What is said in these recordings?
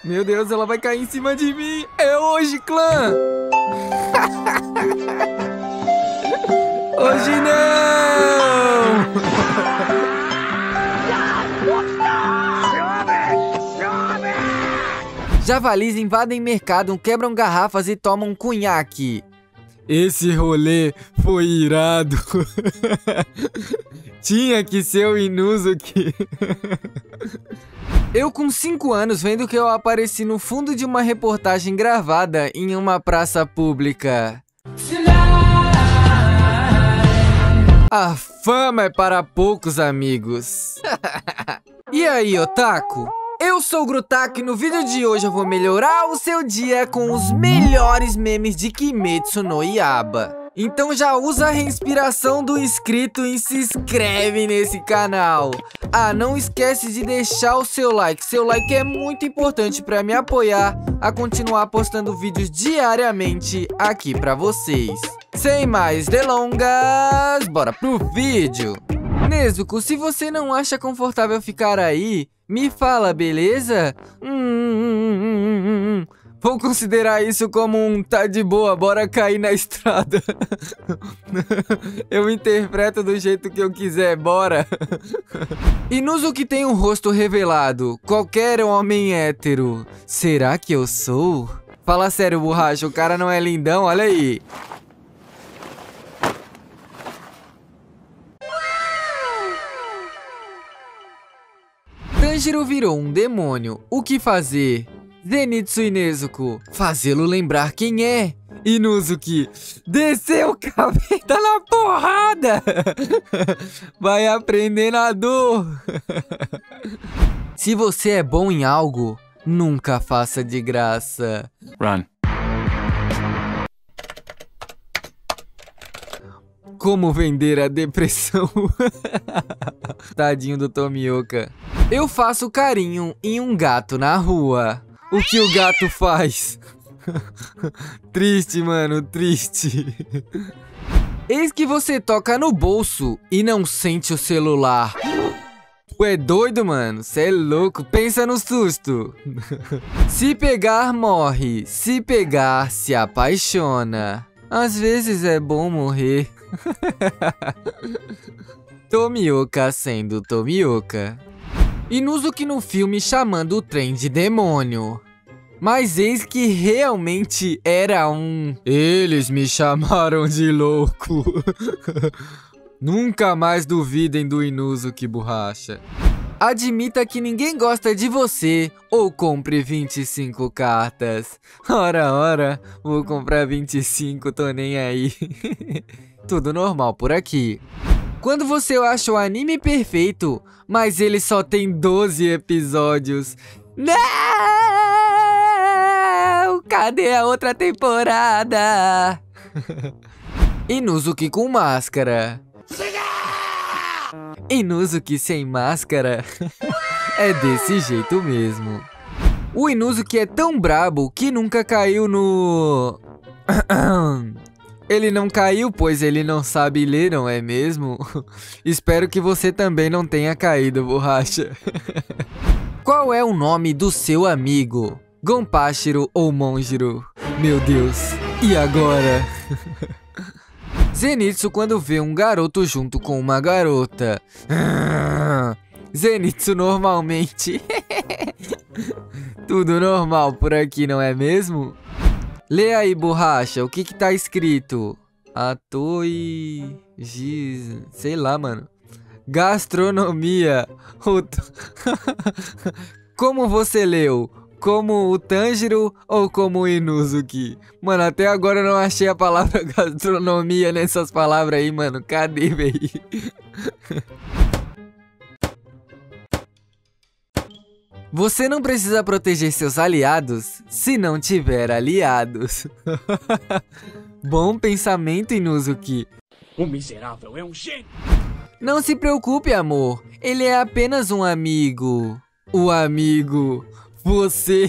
Meu Deus, ela vai cair em cima de mim. É hoje, clã. Hoje não. Javalis invadem mercado, quebram garrafas e tomam cunhaque. Esse rolê foi irado. Tinha que ser o Inuzuki. Eu com 5 anos vendo que eu apareci no fundo de uma reportagem gravada em uma praça pública. A fama é para poucos amigos. E aí, otaku? Eu sou o Grutaku e no vídeo de hoje eu vou melhorar o seu dia com os melhores memes de Kimetsu no Yaiba. Então já usa a respiração do inscrito e se inscreve nesse canal. Ah, não esquece de deixar o seu like. Seu like é muito importante para me apoiar a continuar postando vídeos diariamente aqui para vocês. Sem mais delongas, bora pro vídeo. Nezuko, se você não acha confortável ficar aí, me fala, beleza? Vou considerar isso como um tá de boa, bora cair na estrada. Eu interpreto do jeito que eu quiser, bora. Inuzuki tem um rosto revelado, qualquer homem hétero. Será que eu sou? Fala sério, borracha, o cara não é lindão, olha aí. Tanjiro virou um demônio. O que fazer? Zenitsu e Nezuko, fazê-lo lembrar quem é. Inuzuki, desceu o capeta na porrada. Vai aprender na dor. Se você é bom em algo, nunca faça de graça. Run. Como vender a depressão. Tadinho do Tomioka. Eu faço carinho em um gato na rua. O que o gato faz? Triste, mano, triste. Eis que você toca no bolso e não sente o celular. Tu é doido, mano? Cê é louco, pensa no susto. Se pegar, morre. Se pegar, se apaixona. Às vezes é bom morrer. Tomioka sendo Tomioka. Inuzuki no filme chamando o trem de demônio. Mas eis que realmente era um... Eles me chamaram de louco. Nunca mais duvidem do Inuzuki, borracha. Admita que ninguém gosta de você ou compre 25 cartas. Ora, vou comprar 25, tô nem aí. Tudo normal por aqui. Quando você acha o anime perfeito, mas ele só tem 12 episódios. Não! Cadê a outra temporada? Inuzuki com máscara. Inuzuki sem máscara. É desse jeito mesmo. O Inuzuki é tão brabo que nunca caiu no... Ele não caiu, pois ele não sabe ler, não é mesmo? Espero que você também não tenha caído, borracha. Qual é o nome do seu amigo? Gonpashiro ou Monjiro? Meu Deus, e agora? Zenitsu quando vê um garoto junto com uma garota. Zenitsu normalmente. Tudo normal por aqui, não é mesmo? Lê aí, borracha, o que que tá escrito? Atoi... sei lá, mano. Gastronomia. Como você leu? Como o Tanjiro ou como o Inuzuki? Mano, até agora eu não achei a palavra gastronomia nessas palavras aí, mano. Cadê, véi? Você não precisa proteger seus aliados se não tiver aliados. Bom pensamento, Inuzuki. O miserável é um gênio. Não se preocupe, amor. Ele é apenas um amigo. O amigo. Você.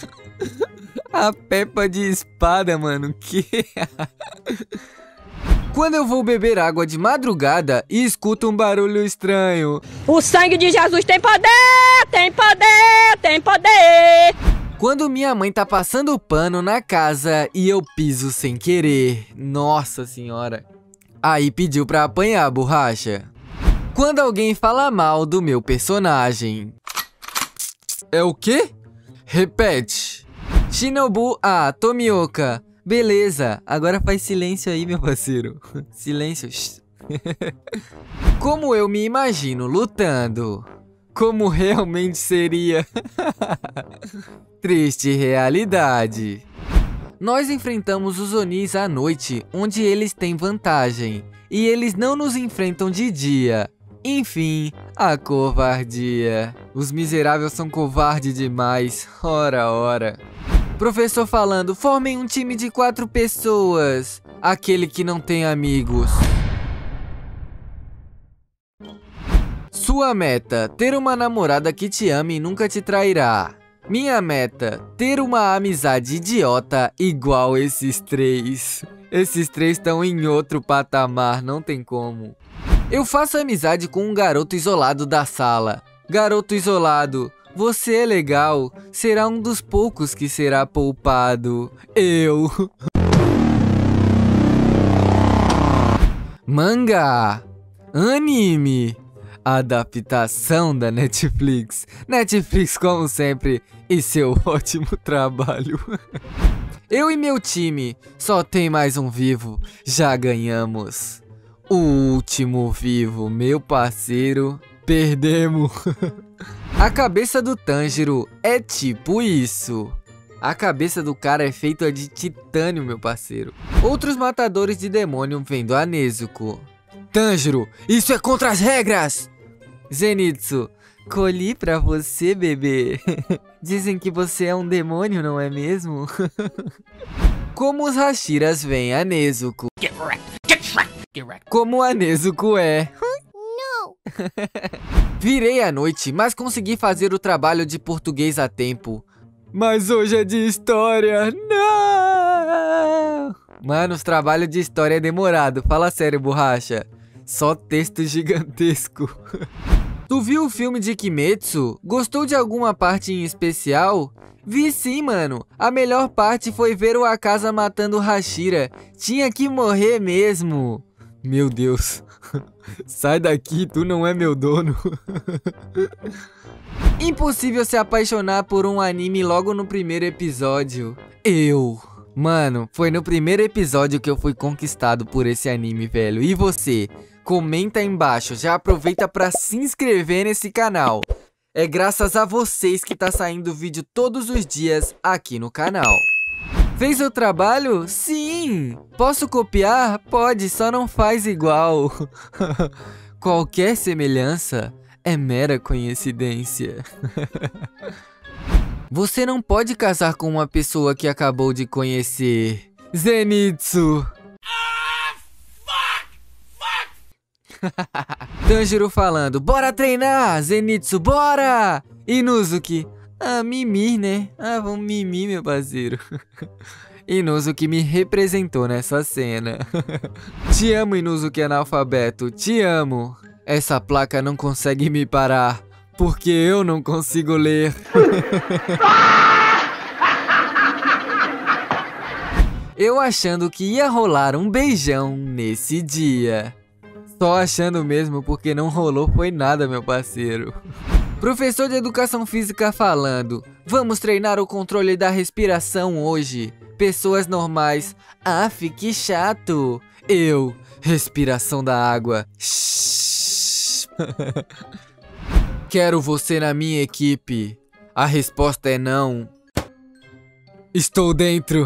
A Peppa de espada, mano. Que... Quando eu vou beber água de madrugada e escuto um barulho estranho. O sangue de Jesus tem poder, tem poder, tem poder. Quando minha mãe tá passando pano na casa e eu piso sem querer. Nossa senhora. Aí pediu pra apanhar a borracha. Quando alguém fala mal do meu personagem. É o quê? Repete. Shinobu A Tomioka. Beleza, agora faz silêncio aí, meu parceiro. Silêncio. Como eu me imagino lutando. Como realmente seria. Triste realidade. Nós enfrentamos os Onis à noite, onde eles têm vantagem. E eles não nos enfrentam de dia. Enfim, a covardia. Os miseráveis são covardes demais. Ora. Professor falando, formem um time de 4 pessoas. Aquele que não tem amigos. Sua meta, ter uma namorada que te ame e nunca te trairá. Minha meta, ter uma amizade idiota igual esses 3. Esses 3 estão em outro patamar, não tem como. Eu faço amizade com um garoto isolado da sala. Garoto isolado, você é legal, será um dos poucos que será poupado. Eu. Mangá. Anime. Adaptação da Netflix. Netflix, como sempre, e seu ótimo trabalho. Eu e meu time, só tem mais um vivo, já ganhamos. O último vivo, meu parceiro, perdemos. A cabeça do Tanjiro é tipo isso. A cabeça do cara é feita de titânio, meu parceiro. Outros matadores de demônio vendo a Nezuko. Tanjiro, isso é contra as regras! Zenitsu, colhi pra você, bebê. Dizem que você é um demônio, não é mesmo? Como os Hashiras veem a Nezuko. Get wrecked. Como a Nezuko é. Não. Virei à noite, mas consegui fazer o trabalho de português a tempo. Mas hoje é de história. Não! Mano, os trabalhos de história é demorado. Fala sério, borracha. Só texto gigantesco. Tu viu o filme de Kimetsu? Gostou de alguma parte em especial? Vi sim, mano. A melhor parte foi ver o Akaza matando o Hashira. Tinha que morrer mesmo. Meu Deus. Sai daqui, tu não é meu dono. Impossível se apaixonar por um anime logo no primeiro episódio. Mano, foi no primeiro episódio que eu fui conquistado por esse anime, velho. E você? Comenta aí embaixo, já aproveita pra se inscrever nesse canal. É graças a vocês que tá saindo vídeo todos os dias aqui no canal. Fez o trabalho? Sim! Posso copiar? Pode, só não faz igual. Qualquer semelhança é mera coincidência. Você não pode casar com uma pessoa que acabou de conhecer. Zenitsu. Tanjiro falando, bora treinar, Zenitsu, bora! Inuzuki, mimir, né? Vamos mimir, meu parceiro. Inuzuki me representou nessa cena. Te amo, Inuzuki analfabeto, te amo. Essa placa não consegue me parar, porque eu não consigo ler. Eu achando que ia rolar um beijão nesse dia. Só achando mesmo, porque não rolou foi nada, meu parceiro. Professor de educação física falando, vamos treinar o controle da respiração hoje. Pessoas normais, que chato. Eu, respiração da água. Quero você na minha equipe. A resposta é não. Estou dentro.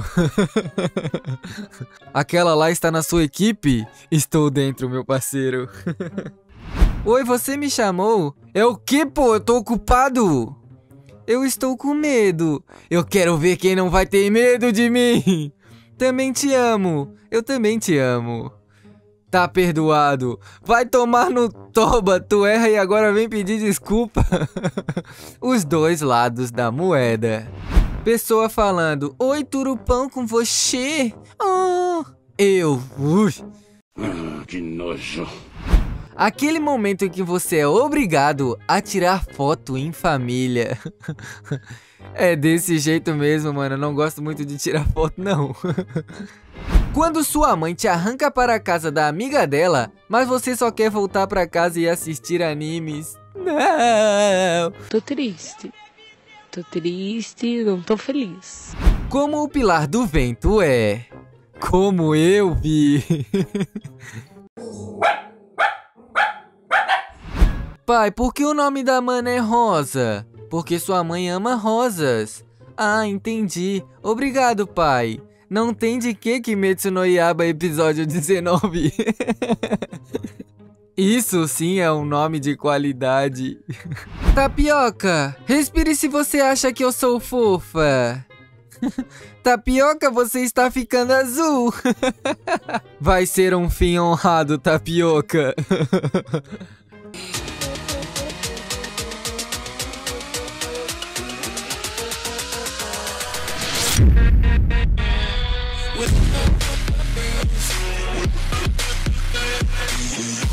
Aquela lá está na sua equipe? Estou dentro, meu parceiro. Oi, você me chamou? É o que, pô? Eu tô ocupado. Eu estou com medo. Eu quero ver quem não vai ter medo de mim. Também te amo. Eu também te amo. Tá perdoado. Vai tomar no toba. Tu erra e agora vem pedir desculpa. Os dois lados da moeda. Pessoa falando, oi, turupão com você? Eu, Que nojo. Aquele momento em que você é obrigado a tirar foto em família. É desse jeito mesmo, mano. Eu não gosto muito de tirar foto, não. Quando sua mãe te arranca para a casa da amiga dela, mas você só quer voltar para casa e assistir animes. Não! Tô triste, não tô feliz. Como o Pilar do Vento é... Como eu vi. Pai, por que o nome da mana é Rosa? Porque sua mãe ama rosas. Ah, entendi. Obrigado, pai. Não tem de que Kimetsu no Yaiba episódio 19. Isso sim é um nome de qualidade. Tapioca, respire se você acha que eu sou fofa. Tapioca, você está ficando azul. Vai ser um fim honrado, Tapioca. With